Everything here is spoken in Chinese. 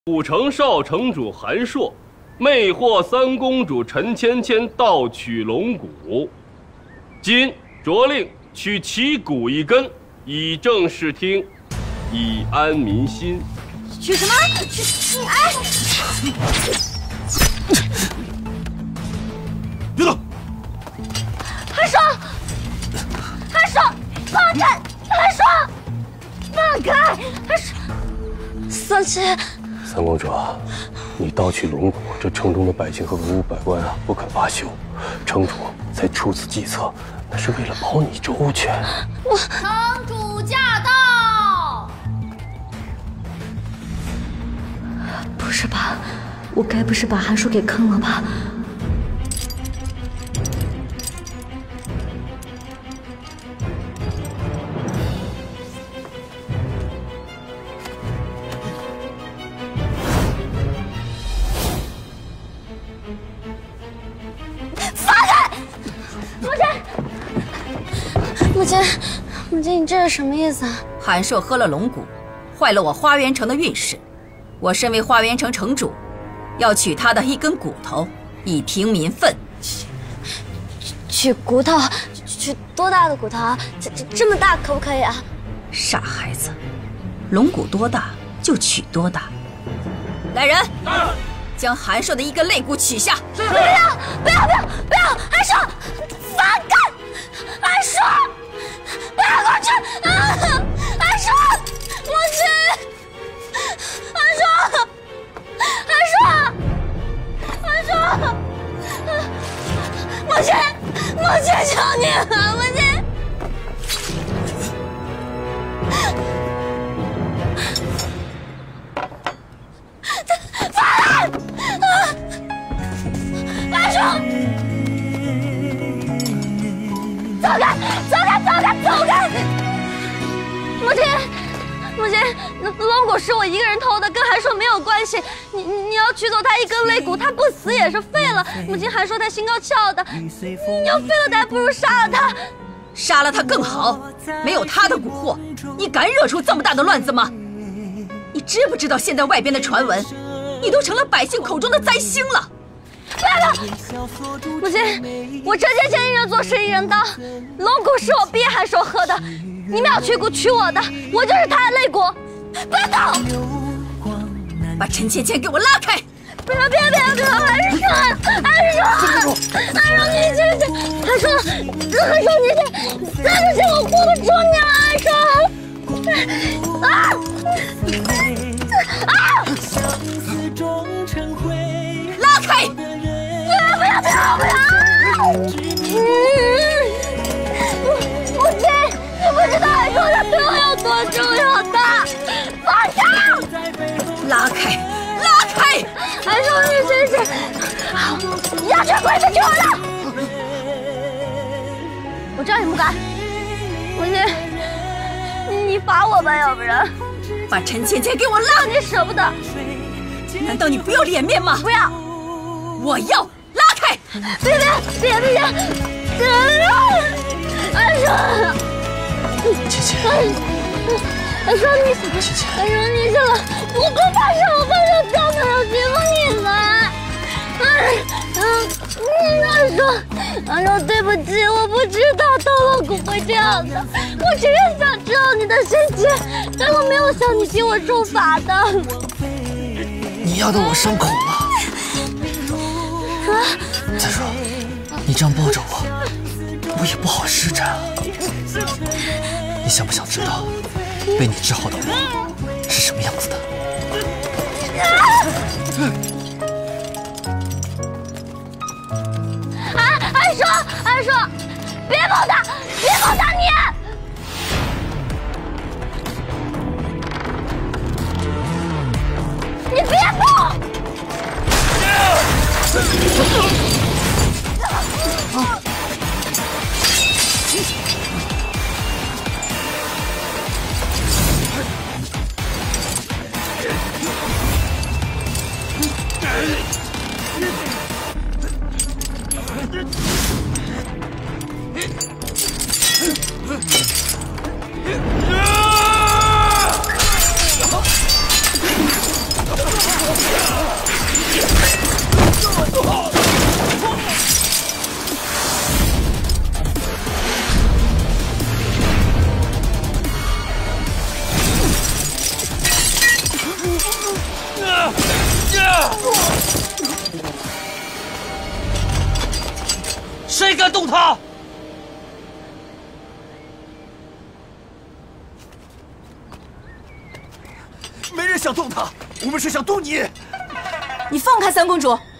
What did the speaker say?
古城少城主韩硕魅惑三公主陈芊芊盗取龙骨，今着令取其骨一根，以正视听，以安民心。 取什么？取哎！ 别动！ 韩硕，韩硕，放开！韩硕，放开！韩硕，三七。 三公主，你盗取龙骨，这城中的百姓和文武百官啊不肯罢休，城主才出此计策，那是为了保你周全。 城主驾到！不是吧？我该不是把韩硕给坑了吧？ 母亲，你这是什么意思啊？ 韩硕喝了龙骨，坏了我花园城的运势。我身为花园城城主，要取他的一根骨头，以平民愤。 取骨头？取多大的骨头啊？这么大可不可以啊？ 傻孩子，龙骨多大就取多大。来人，将韩硕的一根肋骨取下。 不要！韩硕，放开！韩硕！ 不要过去！韩硕，母亲，母亲，求你了，母亲！放开！韩硕，走开！母亲，龙骨是我一个人偷的，跟韩硕没有关系。你要取走他一根肋骨，他不死也是废了。母亲还说他心高气傲的，你要废了他，还不如杀了他。 杀了他更好，没有他的蛊惑，你敢惹出这么大的乱子吗？你知不知道现在外边的传闻，你都成了百姓口中的灾星了。 母亲，我陈芊芊一人做事一人当，龙骨是我逼韩硕喝的，你们要取骨取我的，我就是他的肋骨，不要动！ 把陈芊芊给我拉开！ 不要，韩硕，你这是，韩硕，你这3个我护不住你了， 拉开！ 不要！母亲，你不知道韩硕他对我有多重要的，放开！ 拉开！ 韩硕，你真是鸦雀鬼子给我拉！我知道你不敢，母亲，你罚我吧，要不然把陈芊芊给我拉！ 你舍不得？ 难道你不要脸面吗？ 不要！ 我要！ 别！韩硕， 芊芊， 韩硕你这个无辜发生，我帮着招他要欺负你们。韩硕，对不起，我不知道盗龙骨会这样的，我只是想知道你的心情，但我没有想你替我受罚的。 你压得我伤口了。再说，你这样抱着我也不好施展啊。你想不想知道被你治好的我是什么样子的？ 韩硕，别碰他！你别碰！ 谁敢动他？ 没人想动他，我们是想动你。 你放开三公主！